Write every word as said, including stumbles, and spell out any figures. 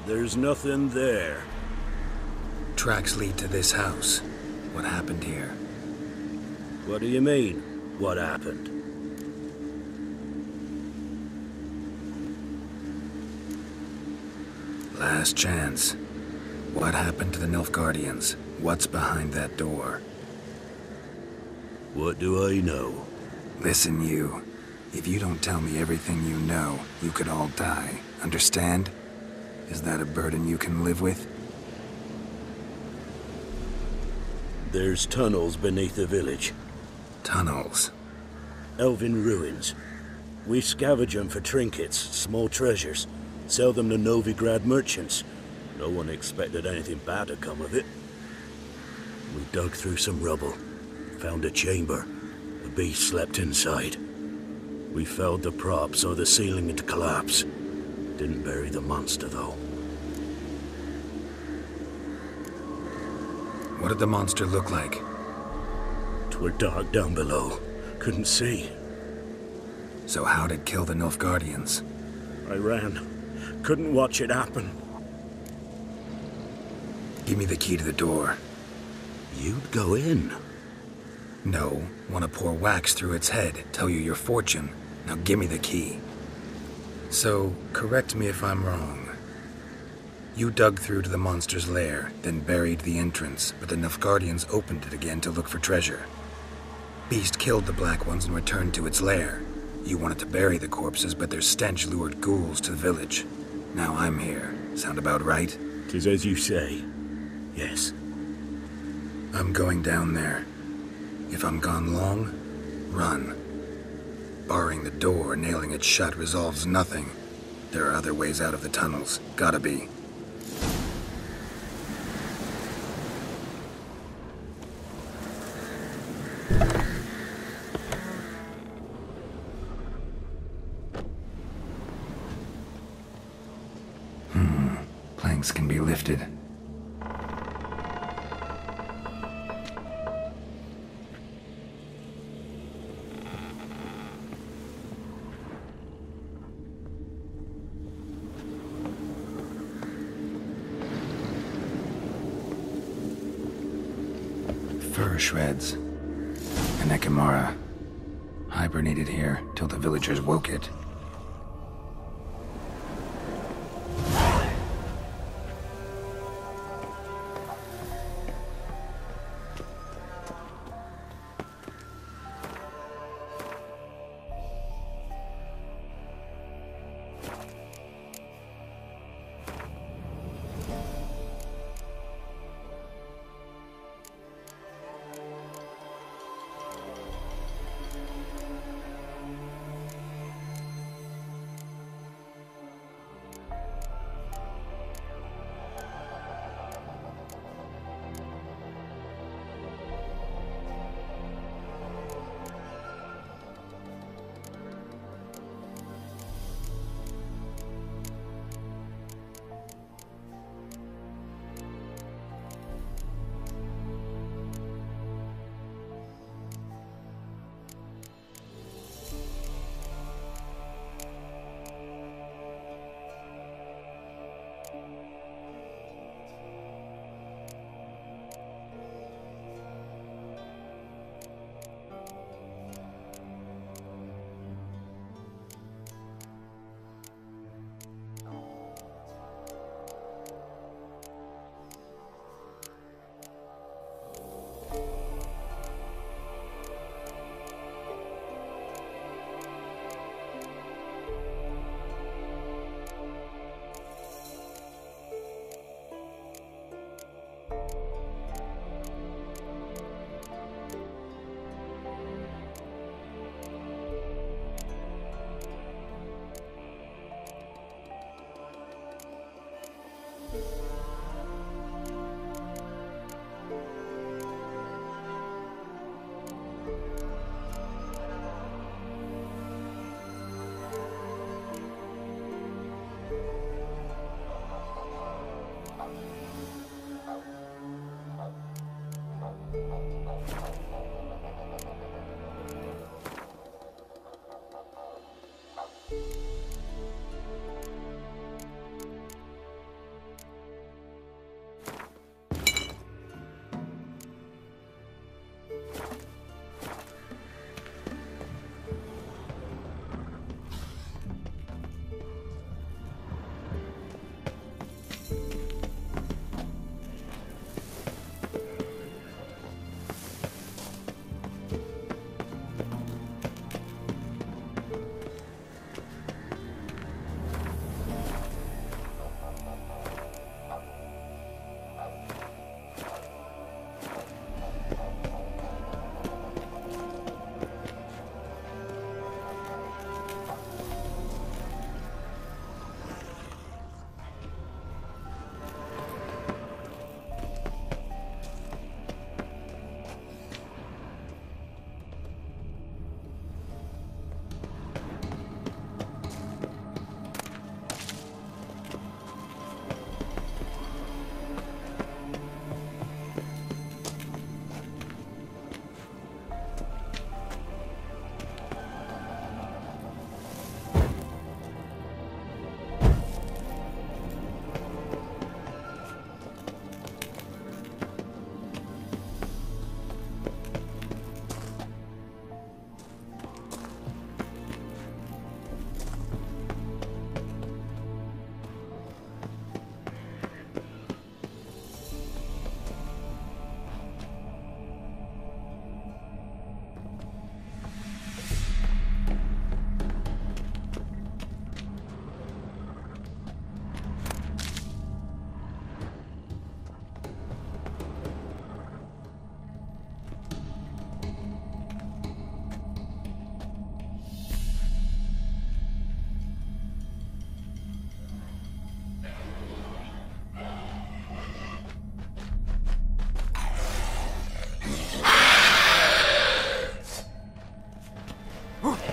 There's nothing there. Tracks lead to this house. What happened here? What do you mean, what happened? Last chance. What happened to the Nilfgaardians? What's behind that door? What do I know? Listen, you. If you don't tell me everything you know, you could all die. Understand? Is that a burden you can live with? There's tunnels beneath the village. Tunnels? Elven ruins. We scavenge them for trinkets, small treasures. Sell them to Novigrad merchants. No one expected anything bad to come of it. We dug through some rubble. Found a chamber. The beast slept inside. We felled the prop so the ceiling had collapsed. Didn't bury the monster, though. What did the monster look like? 'Twere dark down below. Couldn't see. So how'd it kill the Nilfgaardians? I ran. Couldn't watch it happen. Give me the key to the door. You'd go in? No. Want to pour wax through its head, tell you your fortune. Now give me the key. So, correct me if I'm wrong. You dug through to the monster's lair, then buried the entrance, but the Nilfgaardians opened it again to look for treasure. Beast killed the Black Ones and returned to its lair. You wanted to bury the corpses, but their stench lured ghouls to the village. Now I'm here. Sound about right? 'Tis as you say. Yes. I'm going down there. If I'm gone long, run. Barring the door, nailing it shut resolves nothing. There are other ways out of the tunnels. Gotta be. Hmm. Planks can be lifted. Fur shreds. An Ekimara. Hibernated here till the villagers woke it. Huh?